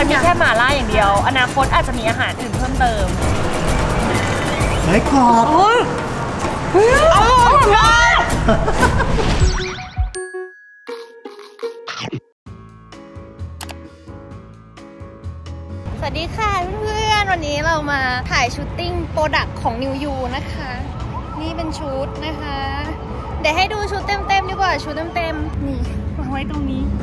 นมีแค่หม่าล่าอย่างเดียวอนาคตอาจจะมีอาหารอื่นเพิ่มเติมเฮ้ยกรอบอร่อยมากสวัสดีค่ะเพื่อนๆวันนี้เรามาถ่ายชูตติ้งโปรดักต์ของนิวยูนะคะนี่เป็นชุดนะคะเดี๋ยวให้ดูชุดเต็มๆดีกว่าชุดเต็มๆนี่วางไว้ตรงนี้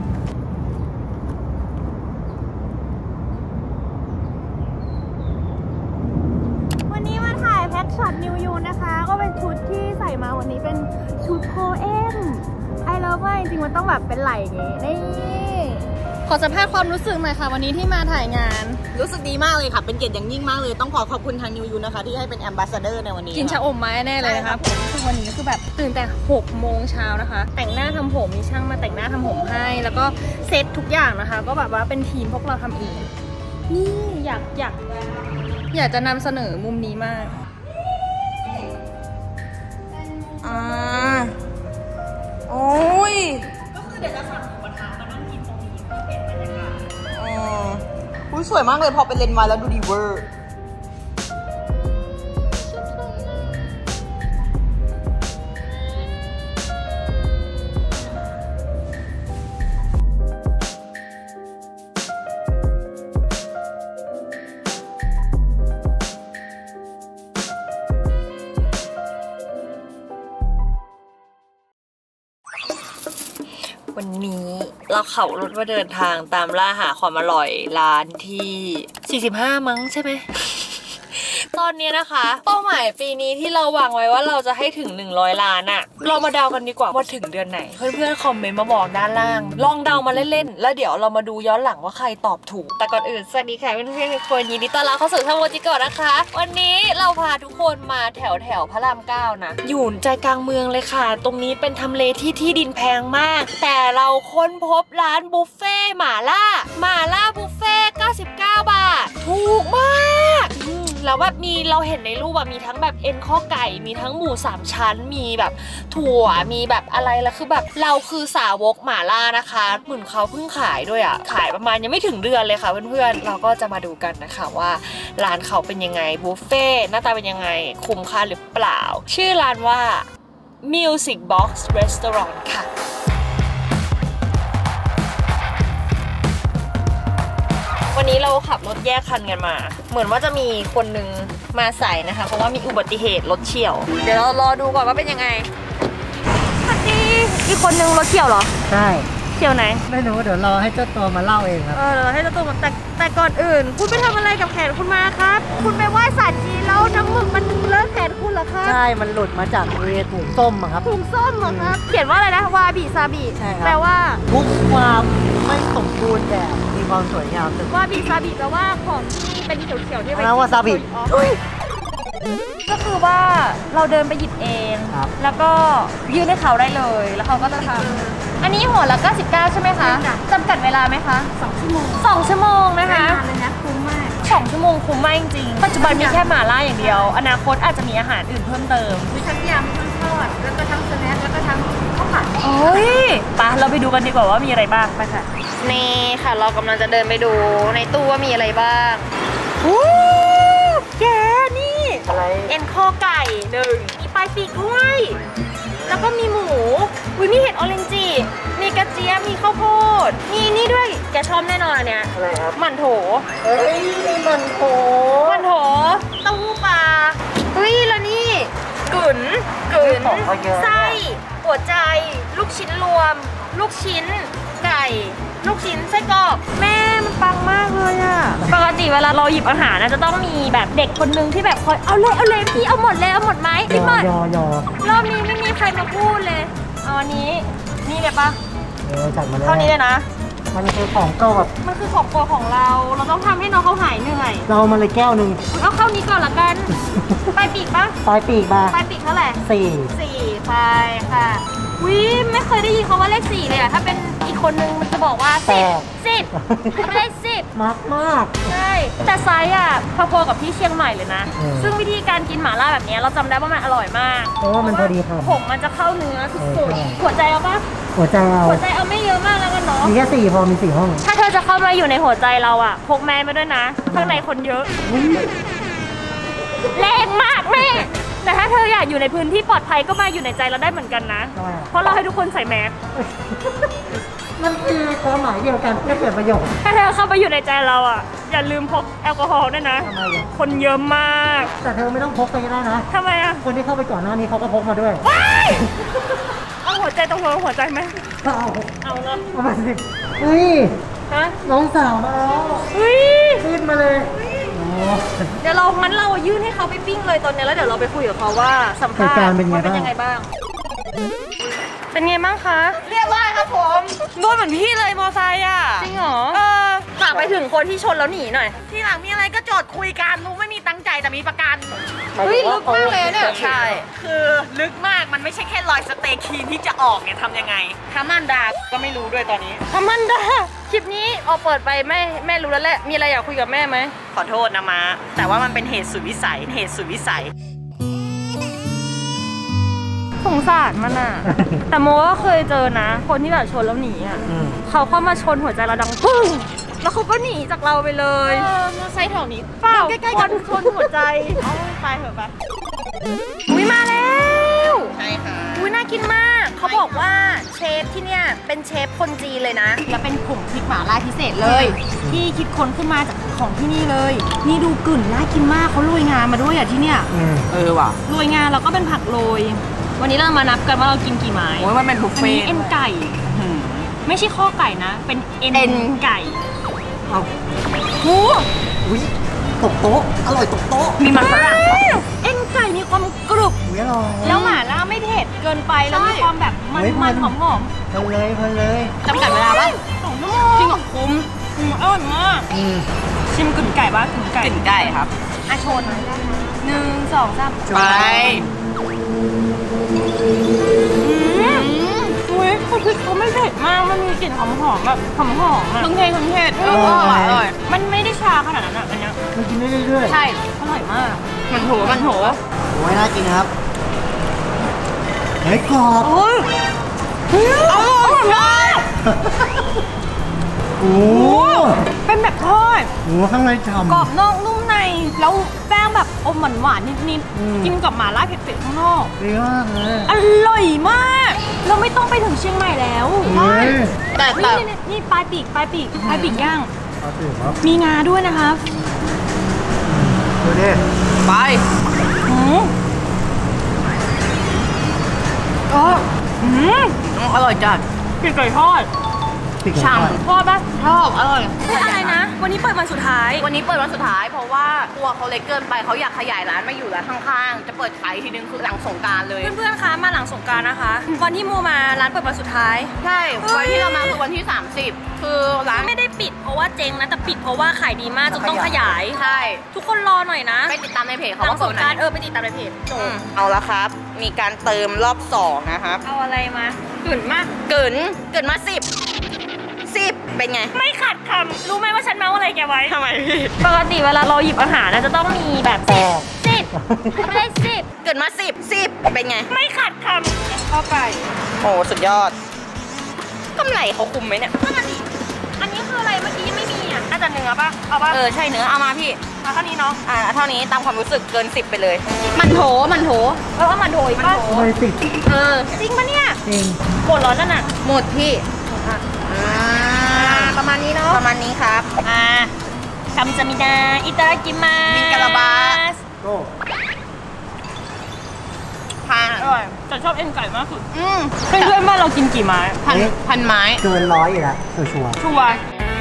วันนี้มาถ่ายแพ็คช็อตนิวยูนะคะก็เป็นชุดที่ใส่มาวันนี้เป็นชุดโพเอ็มไอเลิฟมากจริงๆมันต้องแบบเป็นไหล่อย่างงี้นี่ขอสัมภาษณ์ความรู้สึกหน่อยค่ะวันนี้ที่มาถ่ายงานรู้สึกดีมากเลยค่ะเป็นเกียรติอย่างยิ่งมากเลยต้องขอบคุณทางนิวยูนะคะที่ให้เป็นแอมบาสเดอร์ในวันนี้กินชาอมไม้แน่เลยนะคะคือวันนี้คือแบบตื่นแต่6 โมงเช้านะคะแต่งหน้าทำผมมีช่างมาแต่งหน้าทำผมให้แล้วก็เซตทุกอย่างนะคะก็แบบว่าเป็นทีมพวกเราทำเองนี่อยากจะนำเสนอมุมนี้มากโอ้ยก็คือเดี๋ยวจะสั่งหมูกระทะมานั่งกินตรงนี้เพื่อเปลี่ยนบรรยากาศอุ้ยสวยมากเลยพอเป็นเลนส์วายแล้วดูดีเวอร์วันนี้เราขับรถมาเดินทางตามล่าหาความอร่อยร้านที่45มั้งใช่ไหม ตอนนี้นะคะเป้าหมายปีนี้ที่เราวางไว้ว่าเราจะให้ถึง100 ล้านอะเรามาเดากันดีกว่าว่าถึงเดือนไหนเพื่อนๆคอมเมนต์มาบอกด้านล่างลองเดามาเล่นๆแล้วเดี๋ยวเรามาดูย้อนหลังว่าใครตอบถูกแต่ก่อนอื่นสวัสดีค่ะเพื่อนๆทุกคนยินดีต้อนรับเข้าสู่ช่องโมจิโกะนะคะวันนี้เราพาทุกคนมาแถวพระราม9นะอยู่ใจกลางเมืองเลยค่ะตรงนี้เป็นทำเลที่ดินแพงมากแต่เราค้นพบร้านบุฟเฟ่หม่าล่าบุฟเฟ่99 บาทถูกมากแล้วแบบเราเห็นในรูปแบบมีทั้งแบบเอ็นข้อไก่มีทั้งหมู3 ชั้นมีแบบถั่วมีแบบอะไรแล้วคือแบบเราคือสาวกหม่าล่านะคะเหมือนเขาเพิ่งขายด้วยอ่ะขายประมาณยังไม่ถึงเดือนเลยค่ะเพื่อนๆเราก็จะมาดูกันนะคะว่าร้านเขาเป็นยังไงบุฟเฟ่หน้าตาเป็นยังไงคุ้มค่าหรือเปล่าชื่อร้านว่า Music Box Restaurant ค่ะวันนี้เราขับรถแยกคันกันมาเหมือนว่าจะมีคนนึงมาใส่นะคะเพราะว่ามีอุบัติเหตุรถเฉี่ยวเดี๋ยวเรารอดูก่อนว่าเป็นยังไงสวัสดีอีกคนนึงรถเฉี่ยวเหรอใช่เฉี่ยวไหนไม่รู้เดี๋ยวรอให้เจ้าตัวมาเล่าเองครับให้เจ้าตัวมาแต่ก่อนอื่นคุณไปทำอะไรกับแขนคุณมาครับคุณไปไหว้ศาลจีนแล้วน้ำหมึกมันเลอะแขนคุณเหรอครับใช่มันหลุดมาจากถุงส้มครับถุงส้มเหรอครับเขียนว่าอะไรนะวาบิซาบิแปลว่าทุกความไม่สมบูรณ์แบบมีความสวยงามวาบิซาบิแปลว่าของที่เป็นเขียวๆที่เป็นวาซาบิก็คือว่าเราเดินไปหยิบเองแล้วก็ยื่นให้เขาได้เลยแล้วเขาก็จะทำอันนี้หัวละ99ใช่ไหมคะจำกัดเวลาไหมคะ2 ชั่วโมง2 ชั่วโมงนะคะเลยนะคุ้มมาก2 ชั่วโมงคุ้มมากจริงๆปัจจุบันมีแค่หม่าล่าอย่างเดียวอนาคตอาจจะมีอาหารอื่นเพิ่มเติมมีทั้งยำทั้งทอดแล้วก็ทั้งสแน็คแล้วก็ทั้งข้าวผัดโอ้ยไปเราไปดูกันดีกว่าว่ามีอะไรบ้างไปค่ะนี่ค่ะเรากำลังจะเดินไปดูในตู้ว่ามีอะไรบ้างแกนี่อะไรเอ็นข้อไก่1มีปลายปีกด้วยแล้วก็มีหมูมีเห็ดออเรนจิมีกระเจี๊ยบมีข้าวโพดมีนี่ด้วยแกชอบแน่นอนอันเนี้ยอะไรครับหมั่นโถมันโถเต้าหู้ปลาแล้วนี่กึ๋นไส้หัวใจลูกชิ้นรวมลูกชิ้นไก่ลูกชิ้นไส้กรอกแม่มันปังมากเลยอะปกติเวลาเราหยิบอาหารนะจะต้องมีแบบเด็กคนนึงที่แบบคอยเอาเลยพี่เอาหมดไหมพี่หมดรอบนี้ไม่มีใครมาพูดเลยเอาอันนี้นี่เลยปะจัดมาเลยเท่านี้เลยนะมันคือของโปรดมันคือของโปรดของเราต้องทำให้น้องเขาหายเหนื่อยเรามาเลยแก้วนึงเอาเข้านี้ก่อนละกันปลายปีกปะปลายปีกเท่าไหร่4ไปค่ะไม่เคยได้ยินคำว่าเลข4เลยอะถ้าเป็นอีโคคนนึงมันจะบอกว่า10ไม่ได้10 มากใช่แต่ไซส์อ่ะพอๆกับที่เชียงใหม่เลยนะซึ่งวิธีการกินหม่าล่าแบบนี้เราจำได้ว่ามันอร่อยมากเพราะว่ามันพอดีครับผงมันจะเข้าเนื้อสุดๆหัวใจเอาปะหัวใจเอาไม่เยอะมากแล้วกันเนาะมีแค่4พอมี4ห้องถ้าเธอจะเข้ามาอยู่ในหัวใจเราอ่ะพกแม่มาด้วยนะข้างในคนเยอะแรงมากแม่แต่ถ้าเธออยากอยู่ในพื้นที่ปลอดภัยก็มาอยู่ในใจเราได้เหมือนกันนะเพราะเราให้ทุกคนใส่แมสมันคือความหมายเดียวกันแค่เปลี่ยนประโยคถ้าเธอเข้าไปอยู่ในใจเราอ่ะอย่าลืมพกแอลกอฮอล์ด้วยนะคนเยอะมากแต่เธอไม่ต้องพกไปก็ได้นะทำไมอ่ะคนที่เข้าไปก่อนหน้านี้เขาก็พกมาด้วยเอาหัวใจตรงหัวใจไหมเอาเนาะประมาณ10เฮ้ยน้องสาวมาแล้วขึ้นมาเลยเดี๋ยวงั้นเรายื่นให้เขาไปปิ้งเลยตอนนี้แล้วเดี๋ยวเราไปคุยกับเขาว่าสัมภาษณ์ว่าเป็นยังไงบ้างเป็นไงบ้างคะเรียบร้อยครับผมโดนเหมือนพี่เลยมอไซค์อ่ะจริงเหรอฝากไปถึงคนที่ชนแล้วหนีหน่อยที่หลังมีอะไรก็จอดคุยกันรู้ไม่มีตั้งใจแต่มีประกันเฮ้ยลึกมากเลยเนี่ยใช่คือลึกมากมันไม่ใช่แค่รอยสเตย์คีนที่จะออกเนี่ยทำยังไงทามันดาก็ไม่รู้ด้วยตอนนี้ทามันดาคลิปนี้ออกเปิดไปแม่รู้แล้วแหละมีอะไรอยากคุยกับแม่ไหมขอโทษนะม้าแต่ว่ามันเป็นเหตุสุดวิสัยสงสารมันอะแต่โมก็เคยเจอนะคนที่แบบชนแล้วหนีอะเขาเข้ามาชนหัวใจเราดังปึ้งแล้วเขาก็หนีจากเราไปเลยมาใช้แถวนี้เปล่าคนชนหัวใจไปเถอะไปอุ้ยมาแล้วใช่ค่ะอุ้ยน่ากินมากเขาบอกว่าเชฟที่เนี่ยเป็นเชฟคนจีนเลยนะแล้วเป็นผงพริกหม่าล่าพิเศษเลยที่คิดค้นขึ้นมาจากของที่นี่เลยนี่ดูกลิ่นน่ากินมากเขาโรยงามาด้วยอ่ะที่เนี่ยว่ะโรยงาแล้วก็เป็นผักโรยวันนี้เรามานับกันว่าเรากินกี่ไม้โอ้ยมันเป็นบุฟเฟ่ต์เอ็นไก่ไม่ใช่ข้อไก่นะเป็นเอ็นไก่เอาหูอุ้ยตกโต๊ะอร่อยตกโต๊ะมีมันฝรั่งเอ็นไก่มีความกรุบแล้วหม่าล่าไม่เผ็ดเกินไปแล้วมีความแบบมันหอมเพลินเลยจำกัดเวลาป่ะ2 ชั่วโมงจริงเหรอคุ้มอร่อยมากชิมกึ่งไก่ป่ะกึ่งไก่ครับชน1 2 3 ไปเขาไม่เผ็ดมากมันมีกลิ่นหอมแบบหอมอ่ะเครื่องเทศอร่อยมันไม่ได้ชาขนาดนั้นอ่ะอันนี้มันกินได้เรื่อยๆใช่อร่อยมากมันโหโอ้ยน่ากินครับเฮ้ยกรอบอร่อยมากโอ้เป็นแบบทอดข้างในฉ่ำกรอบนอกนุ่มในแล้วแป้งแบบอมหวานนิดๆกินกับหม่าล่าเผ็ดๆข้างนอกดีมากเลยอร่อยมากเราไม่ต้องไปถึงเชียงใหม่แล้วแต่นี่ปลายปีกย่างมีงาด้วยนะคะดูดิไปอร่อยจัดปีกไก่ทอดฉ่ำทอดป่ะชอบอร่อยอะไรนะวันนี้เปิดวันสุดท้ายเพราะว่าตัวเขาเล็กเกินไปเขาอยากขยายร้านมาอยู่ร้านข้างๆจะเปิดขายทีนึงคือหลังสงกรานต์เลยเพื่อนๆคะมาหลังสงกรานต์นะคะวันที่โมมาร้านเปิดวันสุดท้ายใช่วันที่เรามาคือวันที่30คือร้านไม่ได้ปิดเพราะว่าเจ๊งนะแต่ปิดเพราะว่าขายดีมากจนต้องขยายใช่ทุกคนรอหน่อยนะไปติดตามในเพจเขาว่าเปิดวันไหนไปติดตามในเพจเอาละครับมีการเติมรอบ2นะครับเอาอะไรมาเกินมา10เป็นไงไม่ขัดคำรู้ไหมว่าฉันเมาอะไรแกไว้ทำไมพี่ปกติเวลาเราหยิบอาหารจะต้องมีแบบ10ไม่ได้10 เกิดมา10เป็นไงไม่ขัดคำเข้าไปโอ้สุดยอดกำไรเขาคุมไหมเนี่ยอันนี้คืออะไรเมื่อกี้ยังไม่มีอ่ะน่าจะเนื้อป่ะเอาป่ะใช่เนื้อเอามาพี่เท่านี้เนาะเท่านี้ตามความรู้สึกเกิน10ไปเลยมันโถมันโถอีกป่ะเลย10 จริงปะเนี่ยจริงหมดแล้วนั่นน่ะหมดพี่ประมาณนี้เนาะประมาณนี้ครับคัมซามิดาอิตากิมามิกาลาบาสอร่อยแต่ชอบเอ็นไก่มากสุดเพื่อนบ้านเรากินกี่ไม้พันไม้เกิน100อยู่แล้วชัวร์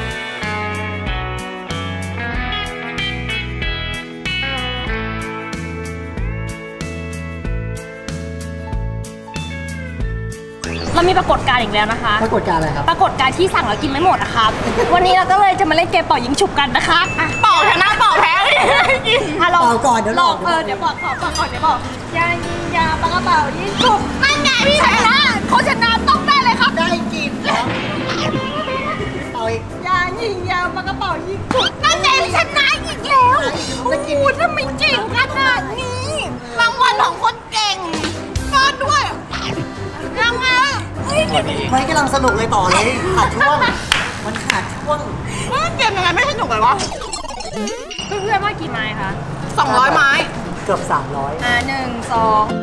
เรามีปรากฏการณ์อีกแล้วนะคะปรากฏการณ์อะไรครับปรากฏการณ์ที่สั่งแล้วกินไม่หมดนะครับวันนี้เราก็เลยจะมาเล่นเกมเป่ายิงฉุบกันนะคะเป่าชนะเป่าแพ้กินเป่าก่อนเดี๋ยวบอกเดี๋ยวบอกก่อนเดี๋ยวบอกยายิงยาปากกระเป๋ายิงฉุบนั่นไงพี่ชนะโฆษณาต้องได้เลยครับได้กินไม่กำลังสนุกเลยต่อเลยขาดช่วงมันขาดช่วงเกมยังไงไม่สนุกเลยวะเพื่อนๆว่ากี่ไม้คะ 200 ไม้เกือบ300 1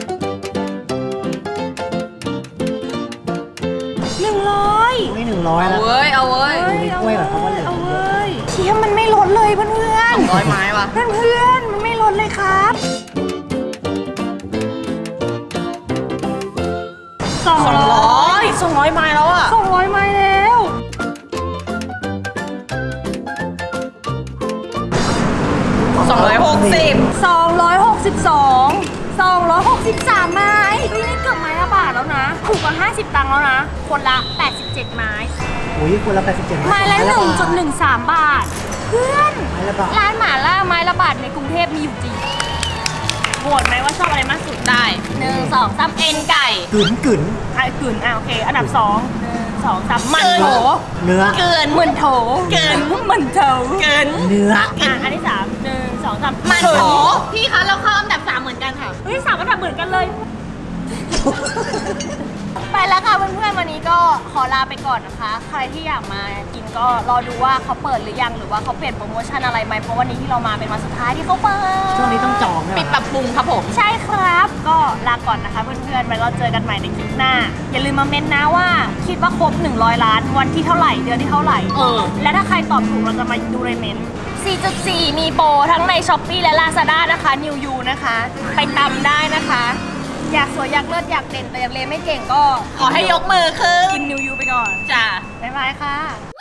2 100 ไม่100แล้วเว้ย เอาเว้ยมีกล้วยแบบเขาว่าเหลือเอาเว้ยเชี่ยมันไม่ลดเลยเพื่อนๆ 200 ไม้วะเพื่อนๆมันไม่ลดเลยครับ200 ไม้แล้วอ่ะ 200 ไม้แล้ว 260 263 ไม้เฮ้ยนี่เกือบไม้ละบาทแล้วนะ ถูกกว่า50 ตังค์แล้วนะ คนละ 87 ไม้อุ้ยคนละ87 ไม้ละ 1.13 บาท เพื่อนไม้ละบาทร้านหม่าล่าไม้ละบาทในกรุงเทพมีอยู่จริงโหวตไหมว่าชอบอะไรมากสุดได้1 2 3เอ็นไก่กึ๋นกึ๋นอ่ะกึ่นโอเค อันดับ 2 1 2 3มันโถเนื้อเกินเหมือนโถเกินเหมือนโถเกินเนื้ออันที่ 3 1 2 3 มันโถพี่คะเราเข้าอันดับ 3 เหมือนกันค่ะเฮ้ย3 อันดับเหมือนกันเลย ไปแล้วค่ะเพื่อนๆวันนี้ก็ขอลาไปก่อนนะคะ ใครที่อยากมากินก็รอดูว่าเขาเปิดหรือยังหรือว่าเขาเปลี่ยนโปรโมชั่นอะไรไหมเพราะวันนี้ที่เรามาเป็นวันสุดท้ายที่เขาเปิดช่วงนี้ต้องจองนะปิดปรับปรุงครับผมใช่ครับ ก็ลาก่อนนะคะเพื่อนๆไว้เราเจอกันใหม่ในคลิปหน้า อย่าลืมมาเม้นนะว่าคิดว่าครบ100 ล้านวันที่เท่าไหร่เดือนที่เท่าไหร่ และถ้าใครตอบถูกเราจะมาดูในเม้นต์ 4.4 มีโปรทั้งใน Shopee และ Lazada นะคะ New You นะคะ ไปตำได้นะคะ อยากสวยอยากเลิศอยากเด่นแต่อยากเรียนไม่เก่งก็ขอให้ยกมือขึ้นกิน New You ไปก่อนจ้าบ๊ายบายค่ะ